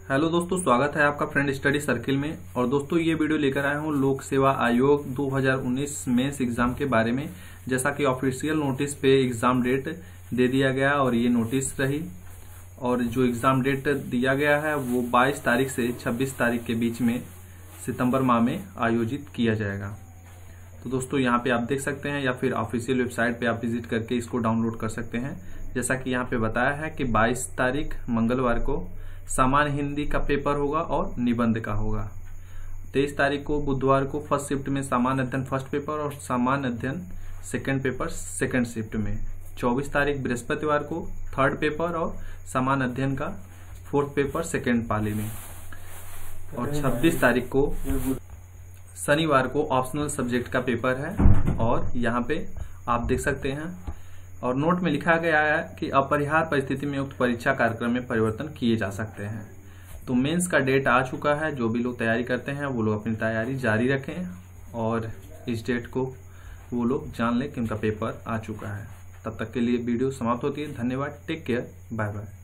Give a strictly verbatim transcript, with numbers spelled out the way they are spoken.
Hello दोस्तों, स्वागत है आपका फ्रेंड स्टडी सर्किल में। और दोस्तों ये वीडियो लेकर आया हूँ लोक सेवा आयोग दो हज़ार उन्नीस मेंस एग्जाम के बारे में। जैसा कि ऑफिशियल नोटिस पे एग्जाम डेट दे दिया गया और ये नोटिस रही, और जो एग्जाम डेट दिया गया है वो बाईस तारीख से छब्बीस तारीख के बीच में सितंबर माह में आयोजित किया जाएगा। तो दोस्तों यहाँ पे आप देख सकते हैं या फिर ऑफिशियल वेबसाइट पे आप विजिट करके इसको डाउनलोड कर सकते हैं। जैसा कि यहाँ पे बताया है कि बाईस तारीख मंगलवार को सामान्य हिंदी का पेपर होगा और निबंध का होगा। तेईस तारीख को बुधवार को फर्स्ट शिफ्ट में सामान्य अध्ययन फर्स्ट पेपर और सामान्य अध्ययन सेकंड पेपर सेकंड शिफ्ट में। चौबीस तारीख बृहस्पतिवार को थर्ड पेपर और सामान्य अध्ययन का फोर्थ पेपर सेकंड पाली में। और छब्बीस तारीख को शनिवार को ऑप्शनल सब्जेक्ट का पेपर है। और यहाँ पे आप देख सकते हैं और नोट में लिखा गया है कि अपरिहार्य परिस्थिति में उक्त परीक्षा कार्यक्रम में परिवर्तन किए जा सकते हैं। तो मेंस का डेट आ चुका है। जो भी लोग तैयारी करते हैं वो लोग अपनी तैयारी जारी रखें और इस डेट को वो लोग जान लें कि उनका पेपर आ चुका है। तब तक के लिए वीडियो समाप्त होती है। धन्यवाद, टेक केयर, बाय बाय।